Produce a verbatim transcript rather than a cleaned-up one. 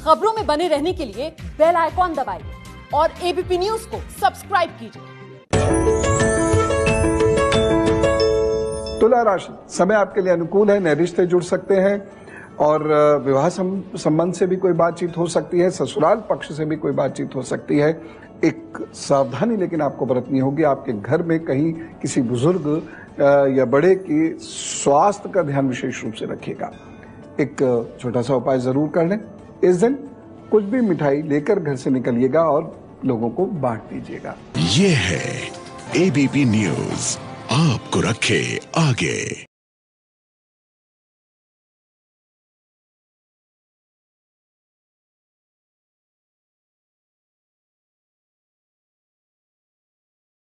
खबरों में बने रहने के लिए बेल आइकॉन दबाइए और एबीपी न्यूज को सब्सक्राइब कीजिए। तुला राशि, समय आपके लिए अनुकूल है, नए रिश्ते जुड़ सकते हैं और विवाह संबंध से भी कोई बातचीत हो सकती है, ससुराल पक्ष से भी कोई बातचीत हो सकती है। एक सावधानी लेकिन आपको बरतनी होगी, आपके घर में कहीं किसी बुजुर्ग या बड़े की स्वास्थ्य का ध्यान विशेष रूप से रखिएगा। एक छोटा सा उपाय जरूर कर लें, इस दिन कुछ भी मिठाई लेकर घर से निकलिएगा और लोगों को बांट दीजिएगा। ये है एबीपी न्यूज, आपको रखे आगे।